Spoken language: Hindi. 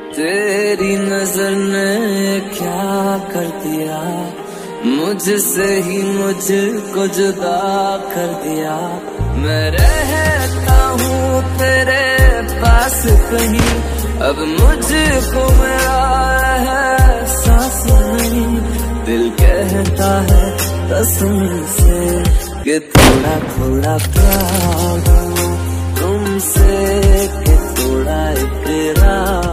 तेरी नजर ने क्या कर दिया, मुझसे ही मुझको जुदा कर दिया। मैं रहता हूँ तेरे पास कहीं, अब मुझको मेरा एहसास नहीं। दिल कहता है कसम से कि थोड़ा थोड़ा प्यार तुमसे, कि थोड़ा इकरार